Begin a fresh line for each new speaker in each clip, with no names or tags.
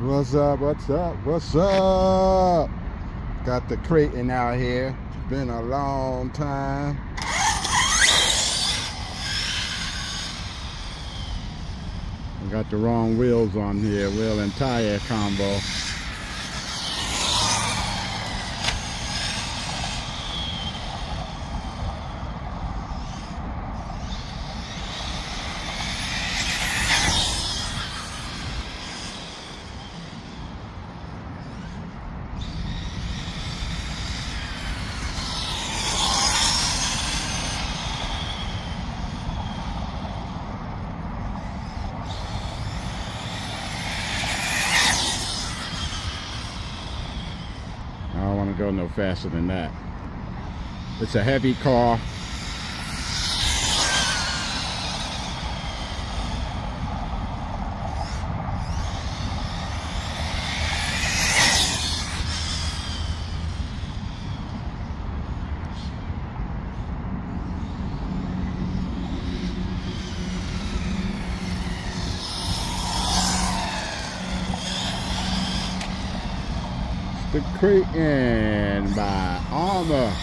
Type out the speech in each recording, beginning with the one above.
What's up? What's up? What's up? Got the KRATON out here. Been a long time. I got the wrong wheels on here. Wheel and tire combo. I don't want to go no faster than that. It's a heavy car. The KRATON by Armor.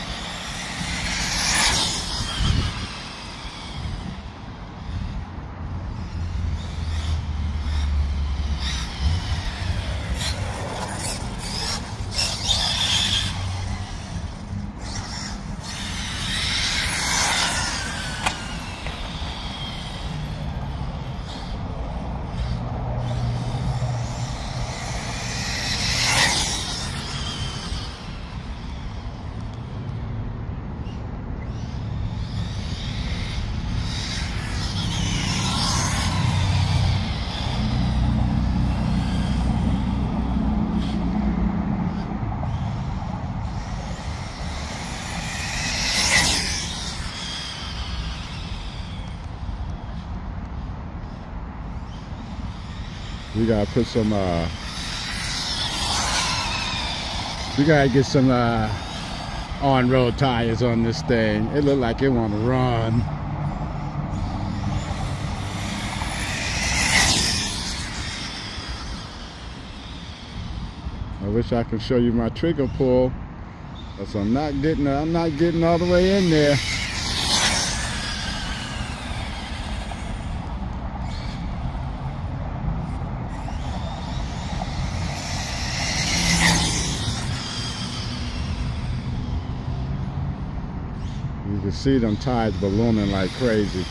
We gotta put some we gotta get some on-road tires on this thing. It look like it wanna run. I wish I could show you my trigger pull, but I'm not getting all the way in there. You can see them tires ballooning like crazy.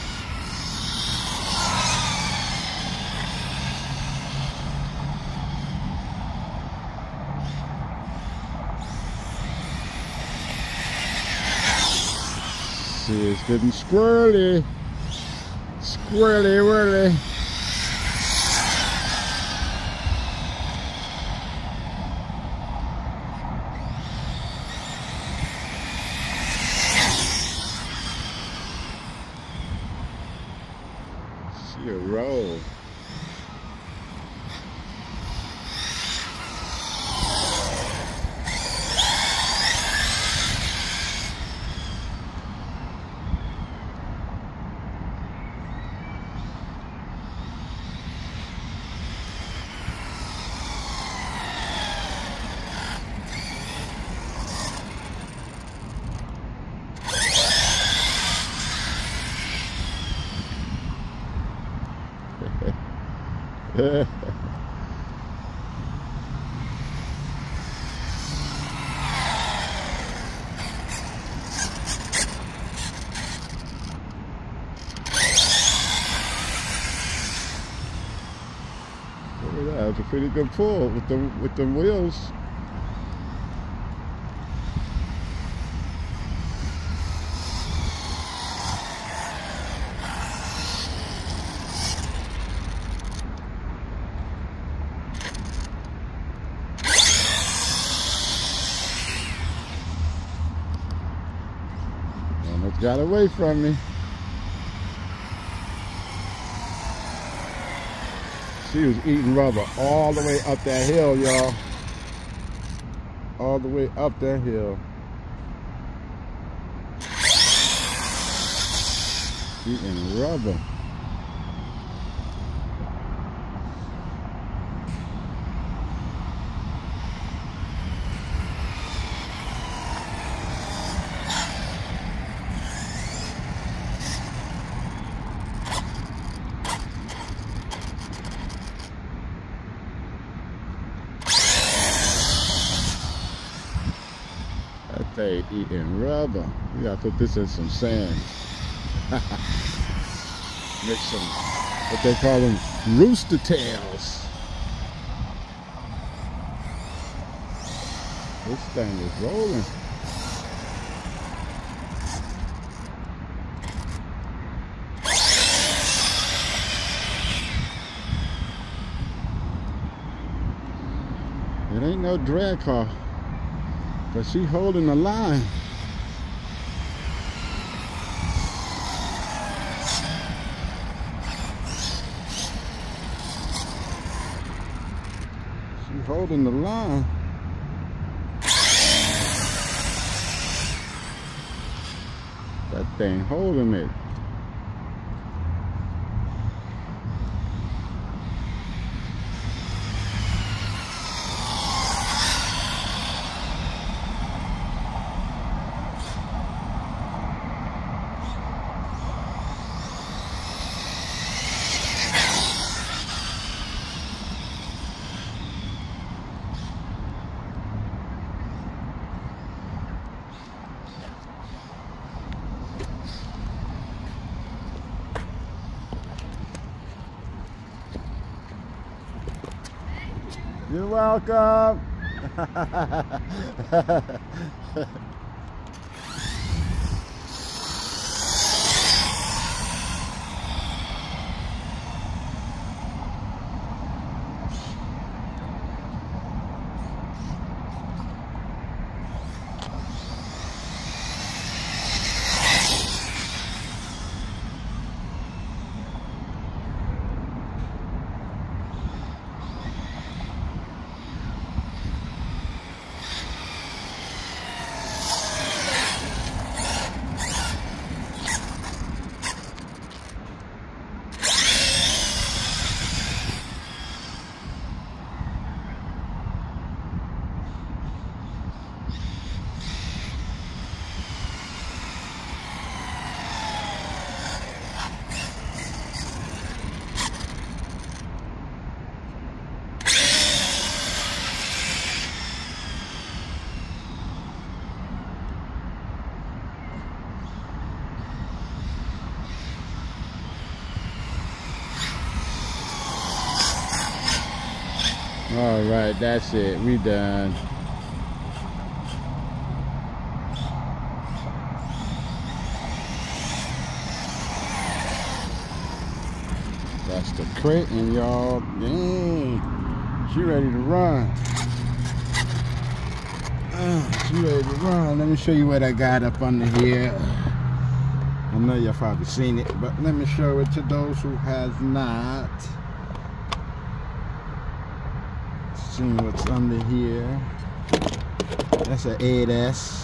See, it's getting squirrely. Squirrely whirly. See a roll. That was a pretty good pull with the wheels. Almost got away from me. She was eating rubber all the way up that hill, y'all. All the way up that hill. Eating rubber. Stay eating rubber. We gotta put this in some sand. Make some, what they call them, rooster tails. This thing is rolling. It ain't no drag car, but she holding the line. She holding the line. That thing holding it. You're welcome. All right, that's it. We done. That's the KRATON, y'all. Dang, she ready to run. She ready to run. Let me show you what I got up under here. I know y'all probably seen it, but let me show it to those who has not. See what's under here. That's an 8S.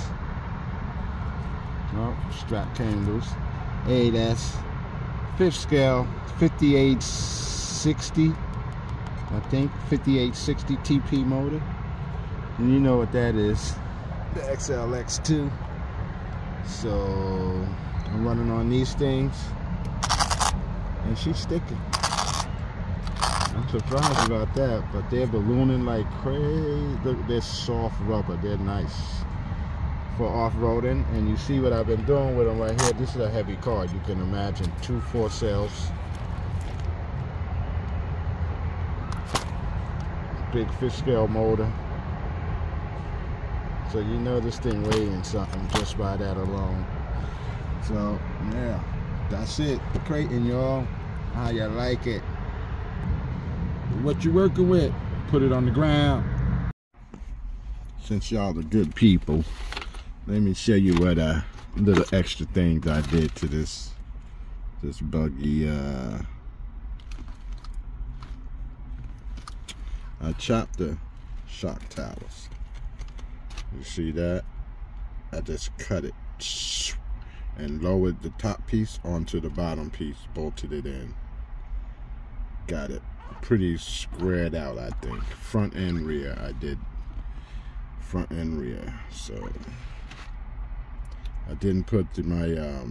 Oh, strap came loose. 8S. 5th scale, 5860. I think 5860 TP motor. And you know what that is. The XLX2. So I'm running on these things. And she's sticking. I'm surprised about that, but they're ballooning like crazy. Look, they're soft rubber. They're nice for off-roading. And you see what I've been doing with them right here. This is a heavy car. You can imagine 2 4-cells. Big 5th scale motor. So you know this thing weighing something just by that alone. So yeah, that's it. The KRATON, y'all. How you like it? What you working with? Put it on the ground. Since y'all are good people, let me show you what little extra things I did to this buggy. I chopped the shock towers. You see that? I just cut it and lowered the top piece onto the bottom piece, bolted it in. Got it pretty squared out, I think. Front and rear, I did front and rear. So I didn't put my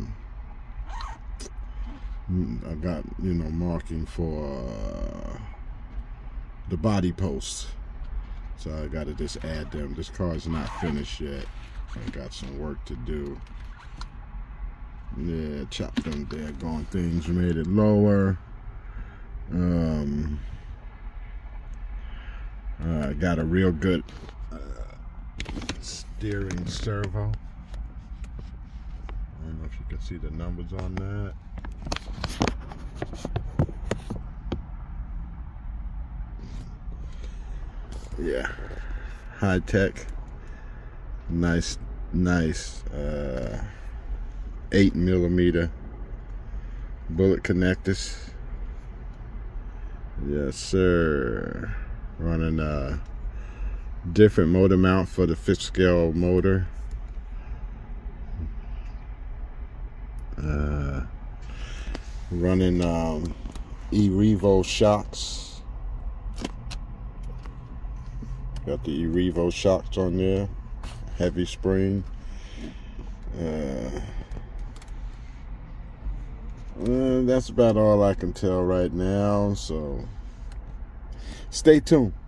I got, you know, marking for the body posts, so I gotta just add them. This car's not finished yet, I got some work to do. Yeah, chopped them daggone things, made it lower. I got a real good steering servo. I don't know if you can see the numbers on that. Yeah, high tech, nice 8mm bullet connectors. Yes sir. Running a different motor mount for the 5th scale motor. Running E-Revo shocks. Got the E-Revo shocks on there, heavy spring. That's about all I can tell right now, so stay tuned.